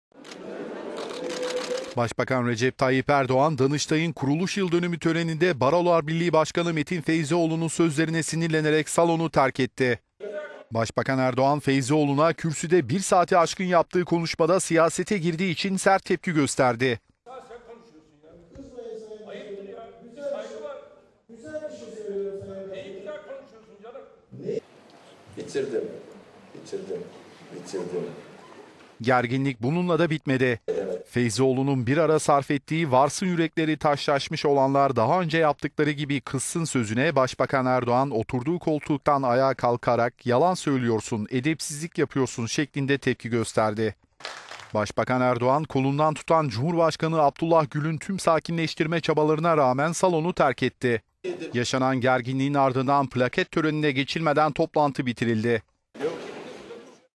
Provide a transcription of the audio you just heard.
Başbakan Recep Tayyip Erdoğan, Danıştay'ın kuruluş yıl dönümü töreninde Barolar Birliği Başkanı Metin Feyzioğlu'nun sözlerine sinirlenerek salonu terk etti. Başbakan Erdoğan, Feyzioğlu'na kürsüde 1 saati aşkın yaptığı konuşmada siyasete girdiği için sert tepki gösterdi. Bitirdim. Gerginlik bununla da bitmedi. Feyzioğlu'nun bir ara sarf ettiği "varsın yürekleri taşlaşmış olanlar daha önce yaptıkları gibi kızsın" sözüne Başbakan Erdoğan oturduğu koltuktan ayağa kalkarak "yalan söylüyorsun, edepsizlik yapıyorsun" şeklinde tepki gösterdi. Başbakan Erdoğan, kolundan tutan Cumhurbaşkanı Abdullah Gül'ün tüm sakinleştirme çabalarına rağmen salonu terk etti. Yaşanan gerginliğin ardından plaket törenine geçilmeden toplantı bitirildi.